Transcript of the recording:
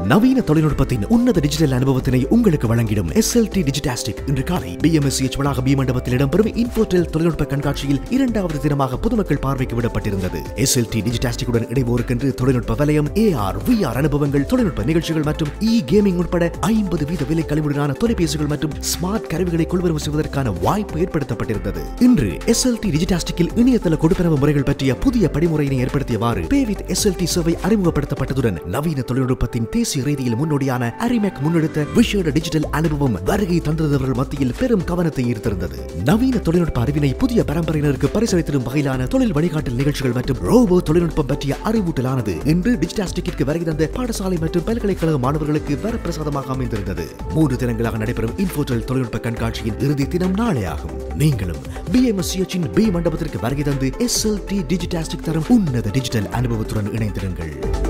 நவீன தொழில்நுட்பத்தின் உன்னத டிஜிட்டல் அனுபவத்தினை உங்களுக்கு வழங்கிடும் SLT Digitastic இன்று காலை BMSH வளாக பி மண்டபத்தில் இடம்பெறும் இன்ஃபோடெல் தொழில்நுட்ப கண்காட்சியில் இரண்டாவது தினமாக பொதுமக்கள் பார்வைக்கு விடப்பட்டிருந்தது. SLT Digitastic உடன் இணைவோருக்கென்று தொழில்நுட்ப வலயம், AR, VR அனுபவங்கள், தொழில்நுட்ப நிகழ்ச்சிகள் மற்றும் கேமிங் உட்பட 50% விலை கழிவுடனான தொலைபேசிகள் மற்றும் ஸ்மார்ட் கருவிகளை கொள்வனவு செய்வதற்கான வாய்ப்பு ஏற்படுத்தப்பட்டிருந்தது. இன்று SLT Digitasticல் இணையதள கொடுப்பனவு முறைகள் பற்றிய புதிய படிமுறையினை ஏற்படுத்தியவாறு Pay with SLT சேவை அறிமுகப்படுத்தப்பட்டதுடன் நவீன தொழில்நுட்பத்தின் தேசிய ரீதியில் முன்னோடியான அரிமேக் முன்னெடுத்த விஷேட டிஜிட்டல் அனுபவம் வருகை தந்தவர்கள் மத்தியில் பெரும் கவனத்தை ஈர்த்திருந்தது. நவீன தொழில்நுட்ப அறிவினை புதிய பரம்பரையினருக்கு பரிசளித்திடும் வகையிலான தொழில் வழிகாட்டல் நிகழ்ச்சிகள் மற்றும் ரோபோ தொழில்நுட்பம் பற்றிய அறிவூட்டலானது இன்று டிஜிடாஸ்டிக்கிற்கு வருகை தந்த பாடசாலை மற்றும் பல்கலைக்கழக மாணவர்களுக்கு வரப்பிரசாதமாக அமைந்திருந்தது. 3 தினங்களாக நடைபெறும் இன்ஃபோடெல் தொழில்நுட்ப கண்காட்சியின் இறுதி தினம் நாளை ஆகும். நீங்களும் BMSCH பி மண்டபத்திற்கு வருகை தந்து SLT Digitastic தரும் உன்னத டிஜிட்டல் அனுபவத்துடன் இணைந்திருங்கள்.